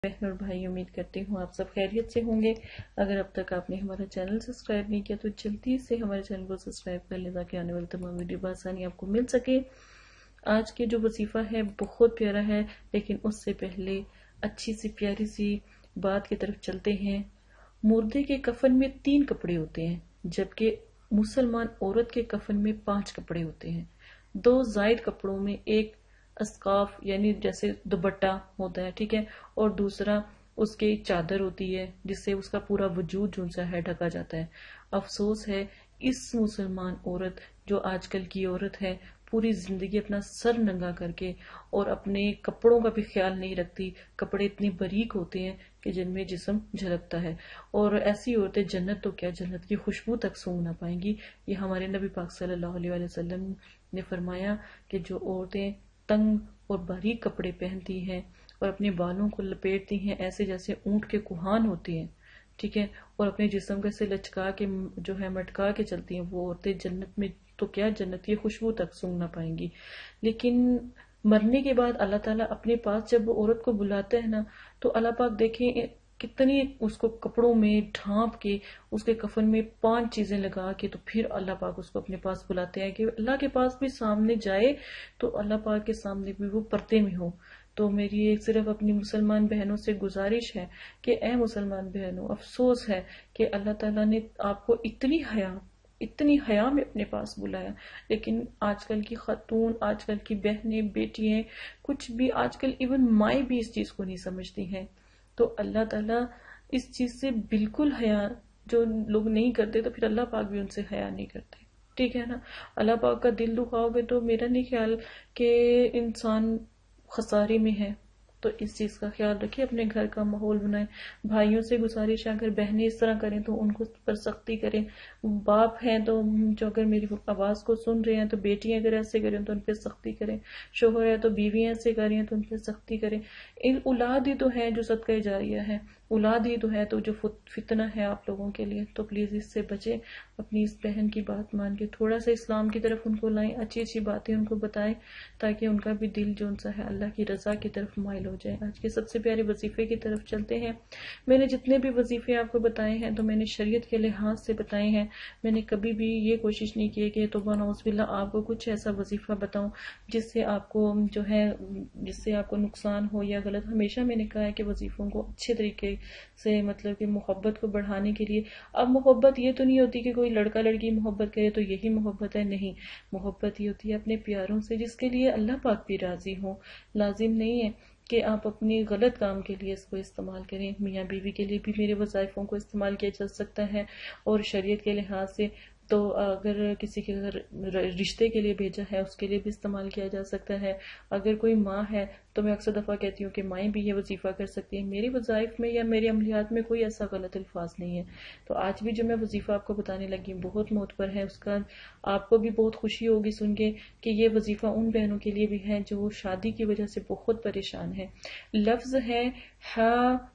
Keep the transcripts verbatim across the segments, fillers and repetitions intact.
بہن اور بھائی، امید کرتی ہوں آپ سب خیریت سے ہوں گے۔ اگر اب تک آپ نے ہمارا چینل سبسکرائب نہیں کیا تو جلدی سے ہمارے چینل کو سبسکرائب کر لیں تاکہ آنے والی تمام ویڈیو بآسانی آپ کو مل سکے۔ آج کے جو وظیفہ ہے بہت پیارا ہے، لیکن اس سے پہلے اچھی سی پیاری سی بات کی طرف چلتے ہیں۔ مردے کے کفن میں تین کپڑے ہوتے ہیں، جبکہ مسلمان عورت کے کفن میں پانچ کپڑے ہوتے ہیں۔ دو زائد کپڑوں میں ایک اسکارف یعنی جیسے دوپٹہ ہوتا ہے، ٹھیک ہے، اور دوسرا اس کی چادر ہوتی ہے جس سے اس کا پورا وجود جو سا ہے ڈھکا جاتا ہے۔ افسوس ہے اس مسلمان عورت جو آج کل کی عورت ہے، پوری زندگی اپنا سر ننگا کر کے اور اپنے کپڑوں کا بھی خیال نہیں رکھتی۔ کپڑے اتنی باریک ہوتے ہیں کہ جن میں جسم جھلکتا ہے، اور ایسی عورتیں جنت تو کیا جنت کی خوشبو تک سونگھ نہ پائیں گی۔ یہ ہمارے نبی پاک صلی اللہ علیہ وآلہ وسلم نے فرمایا کہ جو عورتیں تنگ اور باریک کپڑے پہنتی ہیں اور اپنے بالوں کو لپیٹتی ہیں ایسے جیسے اونٹ کے کوہان ہوتے ہیں، ٹھیک ہے، اور اپنے جسم کو سے لچکا کے جو ہے مٹکا کے چلتی ہیں، وہ عورتیں جنت میں تو کیا جنت کی خوشبو تک سونگھ نہ پائیں گی۔ لیکن مرنے کے بعد اللہ تعالیٰ اپنے پاس جب وہ عورت کو بلاتا ہے نا، تو اللہ پاک دیکھیں کتنی اس کو کپڑوں میں ڈھانپ کے اس کے کفن میں پانچ چیزیں لگا کے تو پھر اللہ پاک اس کو اپنے پاس بلاتے ہیں کہ اللہ کے پاس بھی سامنے جائے تو اللہ پاک کے سامنے بھی وہ پردے میں ہو۔ تو میری ایک صرف اپنی مسلمان بہنوں سے گزارش ہے کہ اے مسلمان بہنوں، افسوس ہے کہ اللہ تعالیٰ نے آپ کو اتنی حیا اتنی حیا میں اپنے پاس بلایا، لیکن آج کل کی خاتون، آج کل کی بہنیں، بیٹیاں، کچھ بھی آج کل ایون مائیں بھی اس چیز کو نہیں سمجھتی ہیں۔ تو اللہ تعالیٰ اس چیز سے بالکل حیا جو لوگ نہیں کرتے، تو پھر اللہ پاک بھی ان سے حیا نہیں کرتے، ٹھیک ہے نا۔ اللہ پاک کا دل دکھاؤ گے تو میرا نہیں خیال کہ انسان خسارے میں ہے۔ تو اس چیز کا خیال رکھیں، اپنے گھر کا ماحول بنائیں۔ بھائیوں سے گزارش ہے اگر بہنیں اس طرح کریں تو ان کو پر سختی کریں۔ باپ ہیں تو جو اگر میری آواز کو سن رہے ہیں تو بیٹیاں اگر ایسے کریں تو ان پہ سختی کریں۔ شوہر ہے تو بیویاں ایسے کر رہی ہیں تو ان پہ سختی کریں۔ ان اولاد ہی تو ہے جو صدقہ جاریہ ہے، اولاد ہی تو ہے تو جو فتنہ ہے آپ لوگوں کے لیے۔ تو پلیز اس سے بچیں، اپنی اس بہن کی بات مان کے تھوڑا سا اسلام کی طرف ان کو لائیں، اچھی اچھی باتیں ان کو بتائیں تاکہ ان کا بھی دل جو ان سا ہے اللہ کی رضا کی طرف مائل ہو جائے۔ آج کے سب سے پیارے وظیفے کی طرف چلتے ہیں۔ میں نے جتنے بھی وظیفے آپ کو بتائے ہیں تو میں نے شریعت کے لحاظ سے بتائے ہیں۔ میں نے کبھی بھی یہ کوشش نہیں کی کہ توبہ نعوذ باللہ آپ کو کچھ ایسا وظیفہ بتاؤں جس سے آپ کو جو ہے جس سے آپ کو نقصان ہو یا غلط۔ ہمیشہ میں نے کہا ہے کہ وظیفوں کو اچھے طریقے سے مطلب کہ محبت کو بڑھانے کے لیے، اب محبت یہ تو نہیں ہوتی کہ کوئی لڑکا لڑکی محبت کرے تو یہی محبت ہے، نہیں، محبت یہ ہوتی ہے اپنے پیاروں سے جس کے لیے اللہ پاک بھی راضی ہو۔ لازم نہیں ہے کہ آپ اپنی غلط کام کے لیے اس کو استعمال کریں۔ میاں بیوی کے لیے بھی میرے وظائفوں کو استعمال کیا جا سکتا ہے، اور شریعت کے لحاظ سے تو اگر کسی کے گھر رشتے کے لیے بھیجا ہے اس کے لیے بھی استعمال کیا جا سکتا ہے۔ اگر کوئی ماں ہے تو میں اکثر دفعہ کہتی ہوں کہ مائیں بھی یہ وظیفہ کر سکتی ہیں۔ میری وظائف میں یا میرے عملیات میں کوئی ایسا غلط الفاظ نہیں ہے۔ تو آج بھی جو میں وظیفہ آپ کو بتانے لگی بہت معتبر ہے، اس کا آپ کو بھی بہت خوشی ہوگی سن کے کہ یہ وظیفہ ان بہنوں کے لیے بھی ہے جو شادی کی وجہ سے بہت پریشان ہے۔ لفظ ہے ہا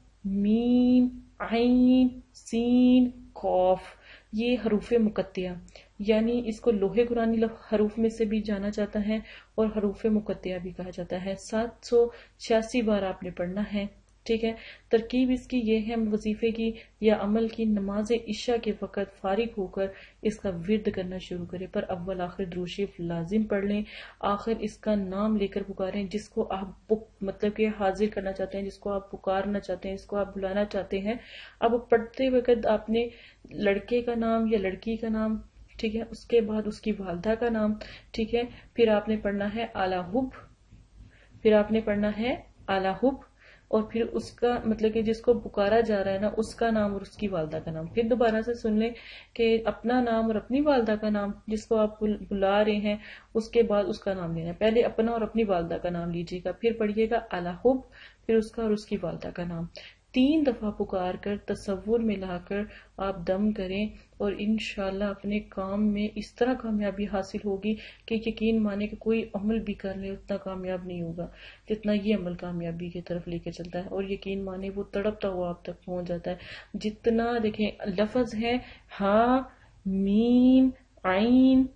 میم عین سین قاف، یہ حروف مقطعہ، یعنی اس کو لوح قرآنی حروف میں سے بھی جانا جاتا ہے اور حروف مقطعہ بھی کہا جاتا ہے۔ سات سو چھیاسی بار آپ نے پڑھنا ہے، ٹھیک ہے۔ ترکیب اس کی یہ ہے وظیفے کی یا عمل کی، نماز عشاء کے وقت فارغ ہو کر اس کا ورد کرنا شروع کریں، پر اول آخر درود شریف لازم پڑھ لیں، آخر اس کا نام لے کر پکاریں جس کو آپ مطلب کہ حاضر کرنا چاہتے ہیں، جس کو آپ پکارنا چاہتے ہیں، جس کو آپ بلانا چاہتے ہیں۔ اب پڑھتے وقت آپ نے لڑکے کا نام یا لڑکی کا نام، ٹھیک ہے، اس کے بعد اس کی والدہ کا نام، ٹھیک ہے، پھر آپ نے پڑھنا ہے اعلیٰ حب، پھر آپ نے پڑھنا ہے اعلیٰ حب، اور پھر اس کا مطلب کہ جس کو پکارا جا رہا ہے نا اس کا نام اور اس کی والدہ کا نام۔ پھر دوبارہ سے سن لیں کہ اپنا نام اور اپنی والدہ کا نام، جس کو آپ بلا رہے ہیں اس کے بعد اس کا نام لینا ہے۔ پہلے اپنا اور اپنی والدہ کا نام لیجیے گا، پھر پڑھیے گا اعلیٰ حب، پھر اس کا اور اس کی والدہ کا نام۔ تین دفعہ پکار کر تصور میں لا کر آپ دم کریں، اور انشاءاللہ اپنے کام میں اس طرح کامیابی حاصل ہوگی کہ یقین مانے کہ کوئی عمل بھی کر لے اتنا کامیاب نہیں ہوگا جتنا یہ عمل کامیابی کی طرف لے کے چلتا ہے، اور یقین مانے وہ تڑپتا ہوا آپ تک پہنچ جاتا ہے۔ جتنا دیکھیں لفظ ہے ہا میم عین،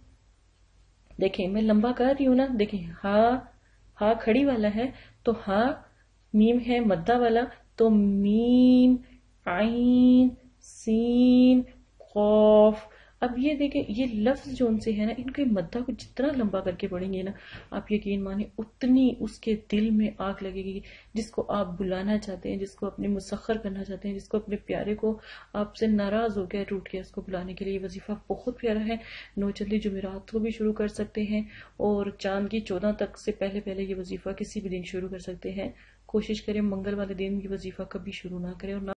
دیکھیں میں لمبا کر رہی ہوں نا، دیکھیں ہا ہا کھڑی والا ہے تو ہا، میم ہے مدہ والا تو میم، عین، سین، قاف. اب یہ دیکھیں یہ لفظ جو ان سے ہے نا، ان کے مدہ کو جتنا لمبا کر کے پڑھیں گے نا، آپ یقین مانیں اتنی اس کے دل میں آگ لگے گی. جس کو آپ بلانا چاہتے ہیں، جس کو اپنے مسخر کرنا چاہتے ہیں، جس کو اپنے پیارے کو آپ سے ناراض ہو گیا ٹوٹ گیا، اس کو بلانے کے لیے یہ وظیفہ بہت پیارا ہے. نو چلی جمعرات کو بھی شروع کر سکتے ہیں، اور چاند کی چودہ تک سے پہلے پہلے یہ وظیفہ کسی بھی دن شروع کر سکتے ہیں. کوشش کریں منگل والے دن یہ وظیفہ کبھی شروع نہ کریں اور نہ